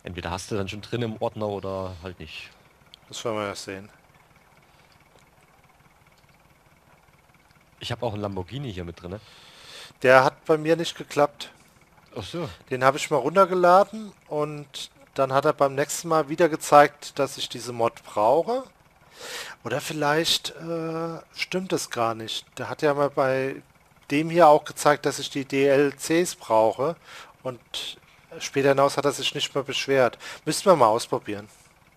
Entweder hast du dann schon drin im Ordner oder halt nicht. Das werden wir ja sehen. Ich habe auch einen Lamborghini hier mit drin. Der hat bei mir nicht geklappt. Ach so. Den habe ich mal runtergeladen und dann hat er beim nächsten Mal wieder gezeigt, dass ich diese Mod brauche. Oder vielleicht stimmt es gar nicht. Der hat ja mal bei dem hier auch gezeigt, dass ich die DLCs brauche. Und später hinaus hat er sich nicht mehr beschwert. Müssten wir mal ausprobieren.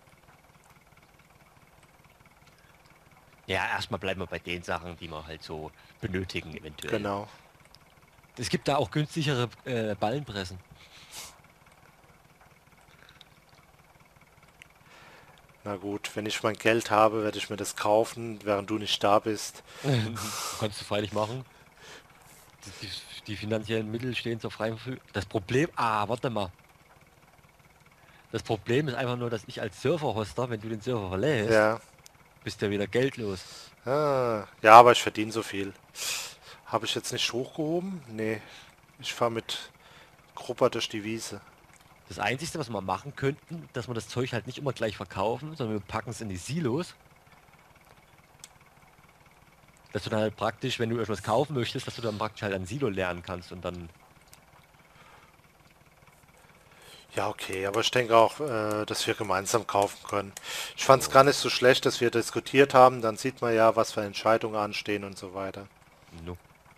Ja, erstmal bleiben wir bei den Sachen, die wir halt so benötigen eventuell. Genau. Es gibt da auch günstigere Ballenpressen. Na gut, wenn ich mein Geld habe, werde ich mir das kaufen, während du nicht da bist. Kannst du freilich machen. Die, die finanziellen Mittel stehen zur freien Verfügung. Das Problem, warte mal. Das Problem ist einfach nur, dass ich als Server-Hoster, wenn du den Server verlässt, Ja. bist du ja wieder geldlos. Ja, aber ich verdiene so viel. Habe ich jetzt nicht hochgehoben? Nee. Ich fahre mit Grupper durch die Wiese. Das Einzige, was wir machen könnten, dass wir das Zeug halt nicht immer gleich verkaufen, sondern wir packen es in die Silos. Dass du dann halt praktisch, wenn du etwas kaufen möchtest, dass du dann praktisch halt ein Silo lernen kannst und dann... Ja, okay, aber ich denke auch, dass wir gemeinsam kaufen können. Ich fand es gar nicht so schlecht, dass wir diskutiert haben. Dann sieht man ja, was für Entscheidungen anstehen und so weiter. No.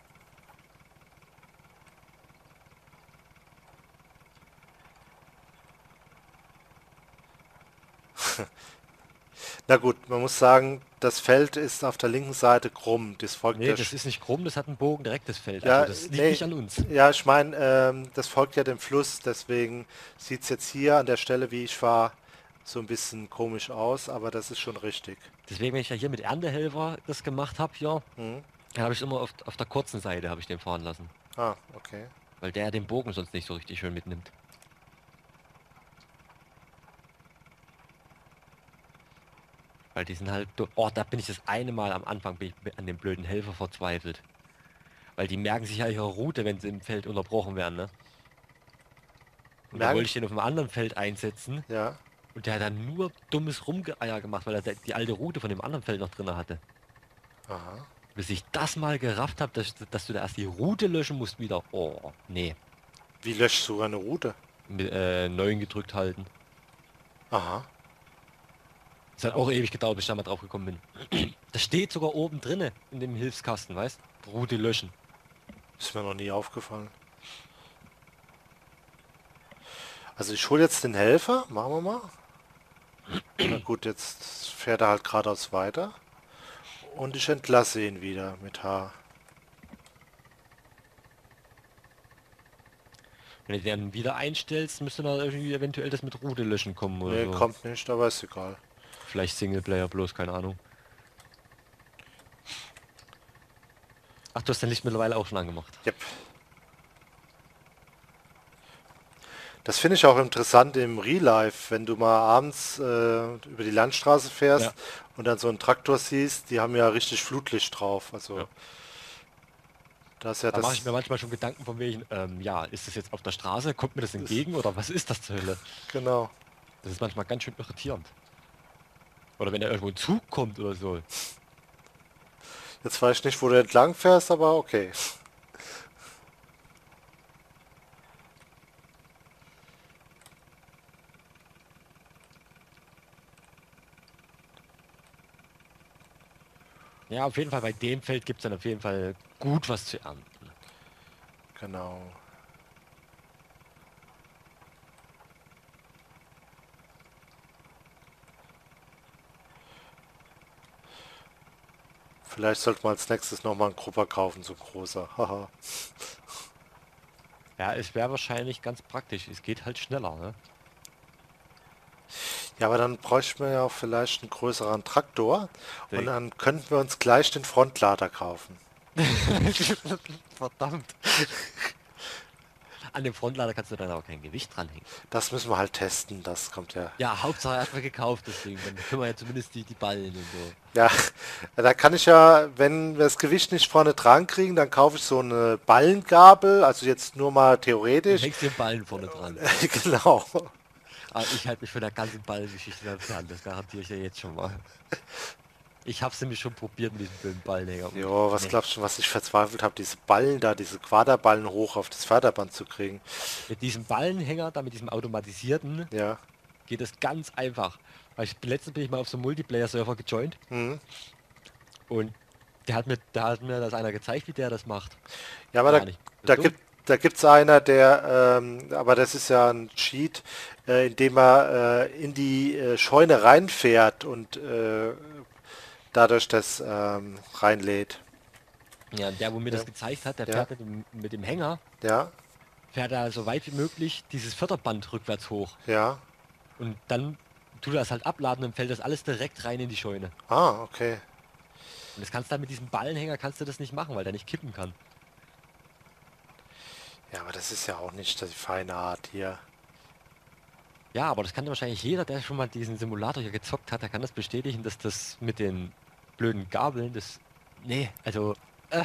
Na gut, man muss sagen, das Feld ist auf der linken Seite krumm. Das folgt Nee, ja, das ist nicht krumm, das hat einen Bogen direktes Feld. Also ja, das liegt nee, nicht an uns. ja, ich meine, das folgt ja dem Fluss. Deswegen sieht es jetzt hier an der Stelle, wie ich fahre, so ein bisschen komisch aus, aber das ist schon richtig. Deswegen, wenn ich ja hier mit Erntehelfer das gemacht habe, ja, Hm? dann habe ich immer auf der kurzen Seite habe ich den fahren lassen. Ah, okay. Weil der den Bogen sonst nicht so richtig schön mitnimmt. Weil die sind halt... Oh, da bin ich das eine Mal am Anfang bin ich an dem blöden Helfer verzweifelt. Weil die merken sich ja ihre Route, wenn sie im Feld unterbrochen werden, ne? Und da Merken? wollte ich den auf einem anderen Feld einsetzen. Ja. Und der hat dann nur dummes Rumgeeier gemacht, weil er die alte Route von dem anderen Feld noch drin hatte. Aha. Bis ich das mal gerafft habe, dass du da erst die Route löschen musst wieder. Oh, nee. Wie löschst du eine Route? Mit 9 gedrückt halten. Aha. Es hat auch ewig gedauert, bis ich da mal drauf gekommen bin. Das steht sogar oben drinne in dem Hilfskasten, weißt? Route löschen. Ist mir noch nie aufgefallen. Also ich hole jetzt den Helfer. Machen wir mal. Na gut, jetzt fährt er halt geradeaus weiter. Und ich entlasse ihn wieder mit H. Wenn du den dann wieder einstellst, müsste dann irgendwie eventuell das mit Route löschen kommen oder Ne, so. kommt nicht, aber ist egal. Vielleicht Singleplayer bloß, keine Ahnung. Ach, du hast dein Licht mittlerweile auch schon angemacht. Yep. Das finde ich auch interessant im Real Life, wenn du mal abends über die Landstraße Ja, fährst und dann so einen Traktor siehst, die haben ja richtig Flutlicht drauf. ja. Also da ist ja Da mache ich mir das, manchmal schon Gedanken von wegen, ja, ist das jetzt auf der Straße? Kommt mir das ist, entgegen oder was ist das zur Hölle? genau. Das ist manchmal ganz schön irritierend. Oder wenn da irgendwo ein Zug kommt oder so. Jetzt weiß ich nicht, wo du entlang fährst, aber okay. Ja, auf jeden Fall bei dem Feld gibt es dann auf jeden Fall gut was zu ernten. Genau. Vielleicht sollte man als nächstes nochmal einen Grupper kaufen, so ein großer. Haha. Ja, es wäre wahrscheinlich ganz praktisch. Es geht halt schneller, ne? Ja, aber dann bräuchten wir ja auch vielleicht einen größeren Traktor und Die- dann könnten wir uns gleich den Frontlader kaufen. Verdammt. An dem Frontlader kannst du dann aber kein Gewicht dranhängen. Das müssen wir halt testen, das kommt ja. Ja, Hauptsache erstmal gekauft, deswegen. Dann können wir ja zumindest die Ballen und so. Ja, da kann ich ja, wenn wir das Gewicht nicht vorne dran kriegen, dann kaufe ich so eine Ballengabel, also jetzt nur mal Und theoretisch. hängst den Ballen vorne dran. Genau. Aber ich halte mich von der ganzen Ballgeschichte da fern, das garantiere ich ja jetzt schon mal. Ich habe es nämlich schon probiert mit diesem blöden Ballnäger und Jo, was nee. glaubst du, was ich verzweifelt habe, diese Ballen da, diese Quaderballen hoch auf das Förderband zu kriegen? Mit diesem Ballenhänger, da mit diesem automatisierten, Ja. geht es ganz einfach. Weil letztens bin ich mal auf so einem Multiplayer-Server gejoint Hm. und da hat mir das einer gezeigt, wie der das macht. Ja, aber Gar nicht so da dumm. da gibt's einer, der, aber das ist ja ein Cheat, indem er in die Scheune reinfährt und dadurch das reinlädt. Ja, der, wo mir das Ja, gezeigt hat, der ja, fährt mit dem Hänger, ja, fährt er so weit wie möglich dieses Förderband rückwärts hoch. ja. Und dann tut er das halt abladen und fällt das alles direkt rein in die Scheune. Ah, okay. Und das kannst du dann mit diesem Ballenhänger kannst du das nicht machen, weil der nicht kippen kann. Ja, aber das ist ja auch nicht die feine Art hier. Ja, aber das kann wahrscheinlich jeder, der schon mal diesen Simulator hier gezockt hat, der kann das bestätigen, dass das mit den blöden Gabeln, das... Nee, also... Äh,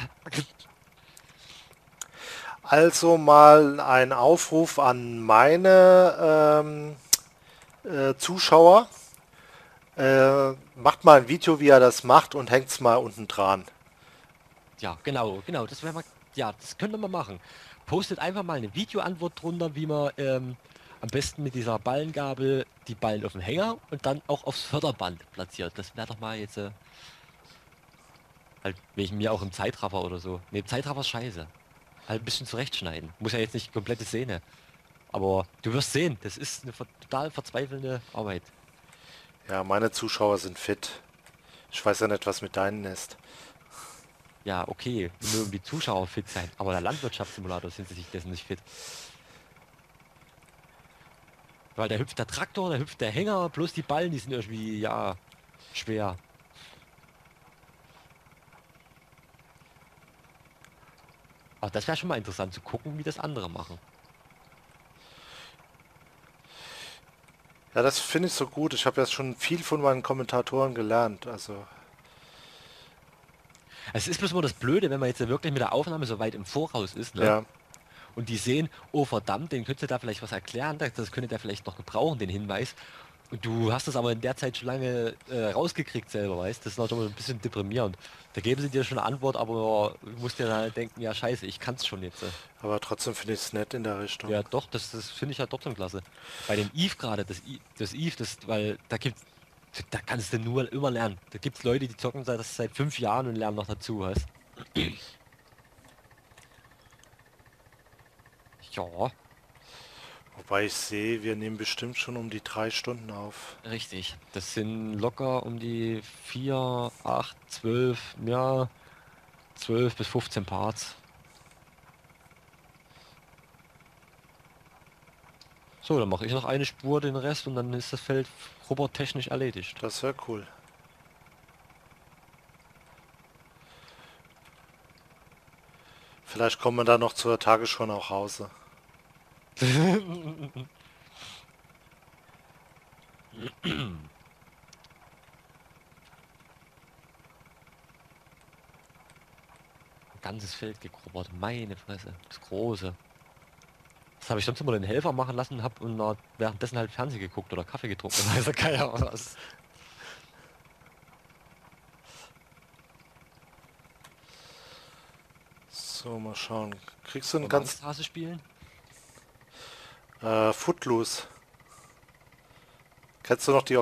Also mal ein Aufruf an meine Zuschauer. Macht mal ein Video, wie er das macht und hängt's mal unten dran. ja, genau, genau, das wäre mal... Ja, das könnte man machen. Postet einfach mal eine Videoantwort drunter, wie man am besten mit dieser Ballengabel die Ballen auf den Hänger und dann auch aufs Förderband platziert. Das wäre doch mal jetzt... halt wegen mir auch im Zeitraffer oder so. Ne, im Zeitraffer ist scheiße. Halt ein bisschen zurechtschneiden. Muss ja jetzt nicht komplette Szene. Aber du wirst sehen, das ist eine total verzweifelnde Arbeit. Ja, meine Zuschauer sind fit. Ich weiß ja nicht, was mit deinen ist. Ja, okay, mögen die Zuschauer fit sein, aber der Landwirtschaftssimulator sind sie sich dessen nicht fit. Weil da hüpft der Traktor, da hüpft der Hänger, bloß die Ballen, die sind irgendwie, ja, schwer. Aber das wäre schon mal interessant zu gucken, wie das andere machen. Ja, das finde ich so gut. Ich habe ja schon viel von meinen Kommentatoren gelernt. Also, Es ist bloß immer das Blöde, wenn man jetzt ja wirklich mit der Aufnahme so weit im Voraus ist, ne? ja. Und die sehen, oh verdammt, den könntest du da vielleicht was erklären, das könnte der vielleicht noch gebrauchen, den Hinweis. Und du hast das aber in der Zeit schon lange rausgekriegt selber, weißt, das ist noch schon ein bisschen deprimierend. Da geben sie dir schon eine Antwort, aber du musst dir dann halt denken, ja scheiße, ich kann's schon jetzt. Aber trotzdem finde ich es nett in der Richtung. Ja doch, das finde ich halt trotzdem klasse. Bei dem Eve gerade, das Eve, weil da kannst du nur immer lernen. Da gibt's Leute, die zocken das seit 5 Jahren und lernen noch dazu, weißt. Ja, Wobei ich sehe, wir nehmen bestimmt schon um die 3 Stunden auf. richtig. Das sind locker um die 4, 8, 12, ja, 12 bis 15 Parts. So, dann mache ich noch eine Spur, den Rest und dann ist das Feld robottechnisch erledigt. Das wäre cool. Vielleicht kommen wir dann noch zur Tagesschau nach Hause. Ein ganzes Feld gegrubbert, meine Fresse, das große. Das habe ich sonst immer den Helfer machen lassen, hab und währenddessen halt Fernsehen geguckt oder Kaffee getrunken. Und weiß ja keiner was. So, mal schauen. Kriegst du einen Wollen wir ganz Angsthase spielen? Footloose? Kennst du noch die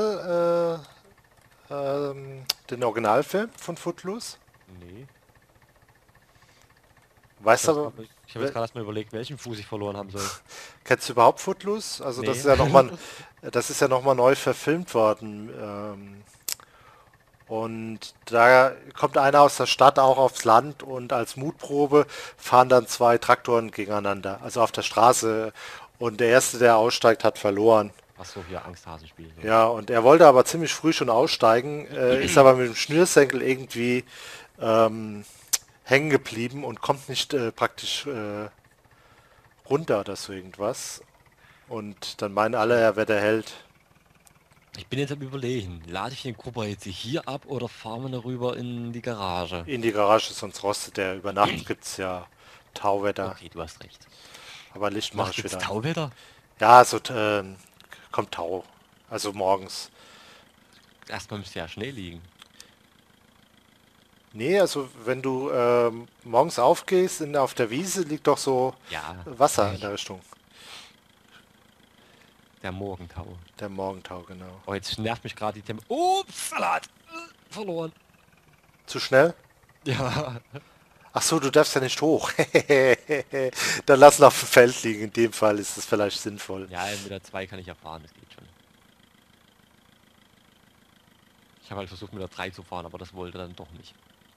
den Originalfilm von Footloose? Nee. Weißt du aber, Ich habe jetzt gerade erst mal überlegt, welchen Fuß ich verloren haben soll. kennst du überhaupt Footloose? Also das Nee. ist ja das ist ja noch mal neu verfilmt worden. Und da kommt einer aus der Stadt auch aufs Land und als Mutprobe fahren dann zwei Traktoren gegeneinander, also auf der Straße. Und der erste, der aussteigt, hat verloren. Ach so, hier Angsthase spielen. So. Ja, und er wollte aber ziemlich früh schon aussteigen, ist aber mit dem Schnürsenkel irgendwie ähm, hängen geblieben und kommt nicht praktisch runter oder so irgendwas. Und dann meinen alle, er wäre der Held. Ich bin jetzt am Überlegen, lade ich den Grupper jetzt hier ab oder fahren wir darüber in die Garage? In die Garage, sonst rostet der. Über Nacht gibt es ja Tauwetter. Okay, du hast recht. Aber Licht mache Nachts ich gibt's wieder an. Tauwetter? Ja, so kommt Tau. Also morgens. Erstmal müsste ja Schnee liegen. Nee, also wenn du morgens aufgehst, auf der Wiese liegt doch so Ja, Wasser in der Richtung. der Morgentau. Der Morgentau, genau. Oh, jetzt nervt mich gerade die Thema. Ups, Salat! Verloren. Zu schnell? Ja. Ach so, du darfst ja nicht hoch. Dann lass ihn auf dem Feld liegen. In dem Fall ist es vielleicht sinnvoll. Ja, mit der 2 kann ich ja fahren, das geht schon. Ich habe halt versucht mit der 3 zu fahren, aber das wollte dann doch nicht.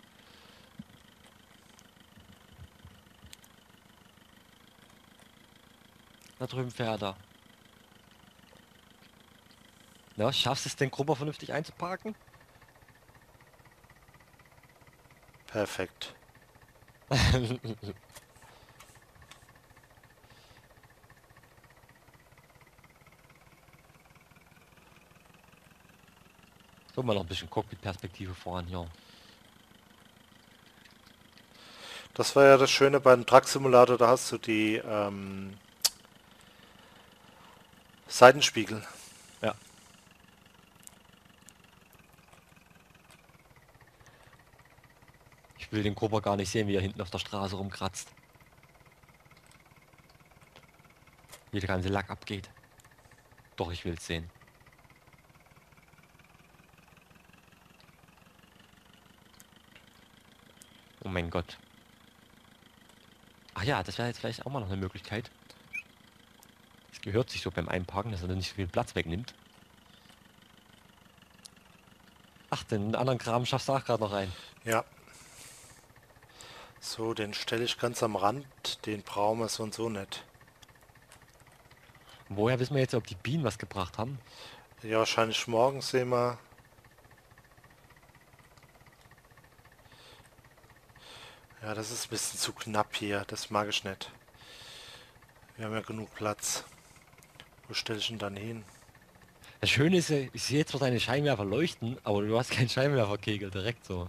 Da drüben fährt er. Na, schaffst du es, den Grupper vernünftig einzuparken? Perfekt. So, mal noch ein bisschen Cockpit-Perspektive voran hier. Das war ja das Schöne beim Truck Simulator. Da hast du die Seitenspiegel. Ja. Ich will den Grupper gar nicht sehen, wie er hinten auf der Straße rumkratzt. Wie der ganze Lack abgeht. Doch, ich will es sehen. Oh mein Gott. Ach ja, das wäre jetzt vielleicht auch mal noch eine Möglichkeit. Es gehört sich so beim Einparken, dass er dann nicht so viel Platz wegnimmt. Ach, den anderen Kram schaffst du auch gerade noch rein. Ja. So, den stelle ich ganz am Rand. Den brauchen wir so und so nicht. Woher wissen wir jetzt, ob die Bienen was gebracht haben? Ja, wahrscheinlich morgen sehen wir. Ja, das ist ein bisschen zu knapp hier. Das mag ich nicht. Wir haben ja genug Platz. Wo stelle ich ihn dann hin? Das Schöne ist, ich sehe jetzt zwar deine Scheinwerfer leuchten, aber du hast keinen Scheinwerferkegel direkt so.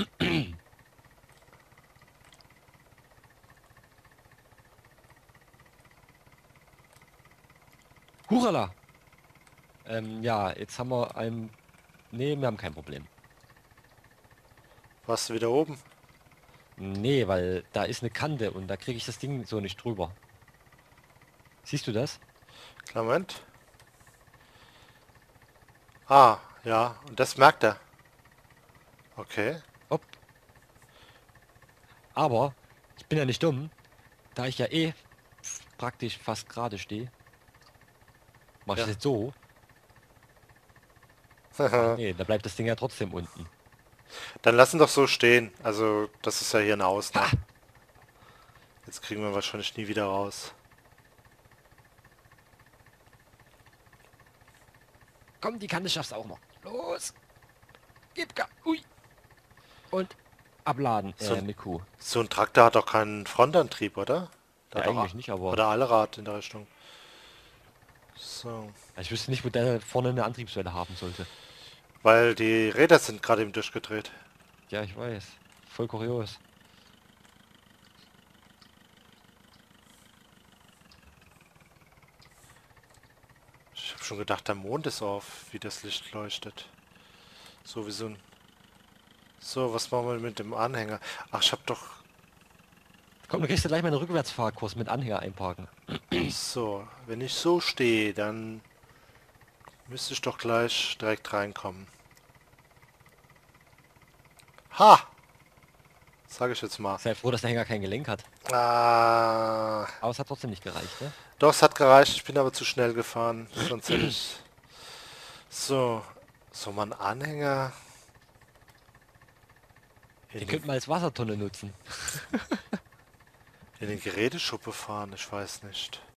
Hurala! Ja, jetzt haben wir ein... Nee, wir haben kein Problem. Warst du wieder oben? Nee, weil da ist eine Kante und da kriege ich das Ding so nicht drüber. Siehst du das? Klar, Moment. Ah, ja. Und das merkt er. Okay. Hopp. Aber ich bin ja nicht dumm, da ich ja eh praktisch fast gerade stehe. Mach ich Ja. das jetzt so? Ach nee, da bleibt das Ding ja trotzdem unten. Dann lass ihn doch so stehen. Also, das ist ja hier ein Haus, Ha! ne? Jetzt kriegen wir wahrscheinlich nie wieder raus. Komm, die Kante schaffst du auch noch. Los! Gib Gas! Ui! Und abladen, So, mit Q. so ein Traktor hat doch keinen Frontantrieb, oder? Ja, Da hat doch eigentlich nicht, aber oder Allrad in der Richtung. So. ich wüsste nicht, wo der vorne eine Antriebswelle haben sollte. Weil die Räder sind gerade eben durchgedreht. Ja, ich weiß. Voll kurios. Ich habe schon gedacht, der Mond ist auf, wie das Licht leuchtet. So wie so ein... So, was machen wir mit dem Anhänger? Ach, ich habe doch... Komm, dann kriegst du gleich mal einen Rückwärtsfahrkurs mit Anhänger einparken. So, wenn ich so stehe, dann müsste ich doch gleich direkt reinkommen. Ha! Sage ich jetzt mal. Sei froh, dass der Hänger kein Gelenk hat. Ah, Aber es hat trotzdem nicht gereicht, ne? doch, es hat gereicht. Ich bin aber zu schnell gefahren. Sonst hätte ich... So, so mal einen Anhänger... Den könnten wir als Wassertonne nutzen. in den Geräteschuppe fahren. Ich weiß nicht.